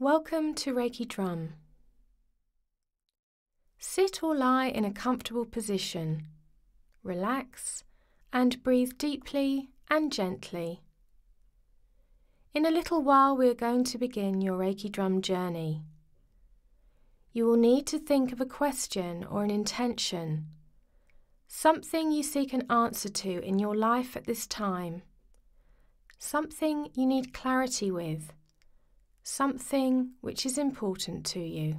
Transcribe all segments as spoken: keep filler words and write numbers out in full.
Welcome to Reiki Drum. Sit or lie in a comfortable position. Relax and breathe deeply and gently. In a little while we are going to begin your Reiki Drum journey. You will need to think of a question or an intention, something you seek an answer to in your life at this time, something you need clarity with, something which is important to you.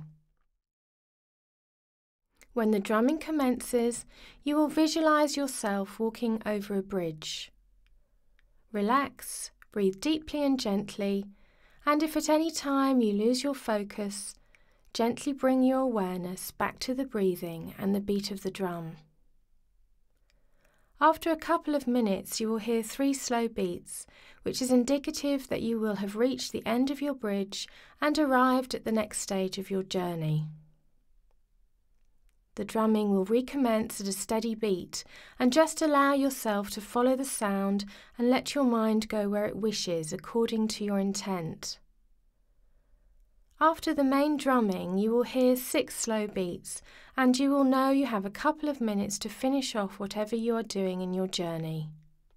When the drumming commences, you will visualize yourself walking over a bridge. Relax, breathe deeply and gently, and if at any time you lose your focus, gently bring your awareness back to the breathing and the beat of the drum. After a couple of minutes, you will hear three slow beats, which is indicative that you will have reached the end of your bridge and arrived at the next stage of your journey. The drumming will recommence at a steady beat, and just allow yourself to follow the sound and let your mind go where it wishes according to your intent. After the main drumming, you will hear six slow beats, and you will know you have a couple of minutes to finish off whatever you are doing in your journey.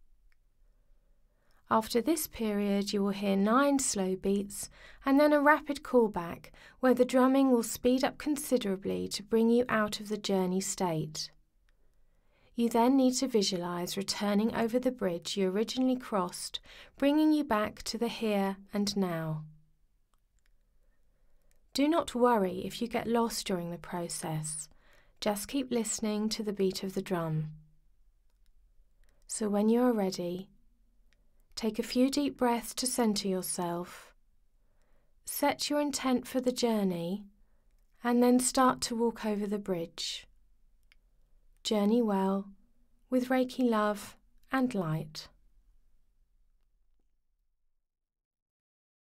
After this period, you will hear nine slow beats, and then a rapid callback, where the drumming will speed up considerably to bring you out of the journey state. You then need to visualize returning over the bridge you originally crossed, bringing you back to the here and now. Do not worry if you get lost during the process. Just keep listening to the beat of the drum. So when you are ready, take a few deep breaths to center yourself, set your intent for the journey, and then start to walk over the bridge. Journey well, with Reiki love and light.